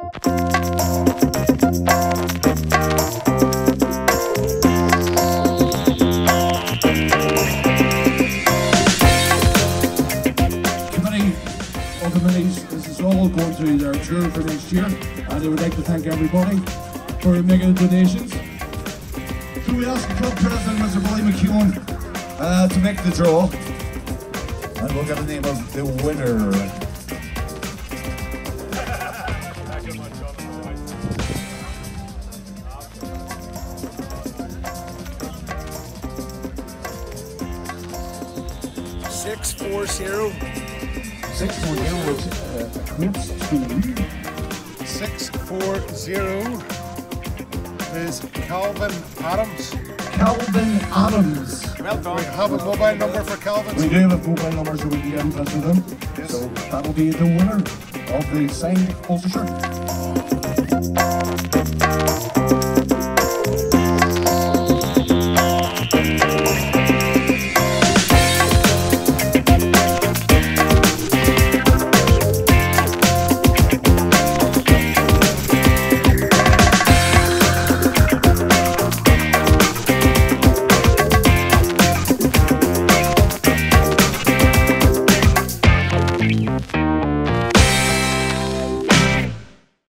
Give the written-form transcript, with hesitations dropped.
Going through their tour for next year, and I would like to thank everybody for making the donations. So we asked the club president, Mr. Billy McEwen, to make the draw, and we'll get the name of the winner. $640 is Calvin Adams. Calvin Adams. Well done. We have a mobile number for Calvin. We do have a mobile number so we can get in touch with him. Yes. So that'll be the winner of the signed Ulster shirt.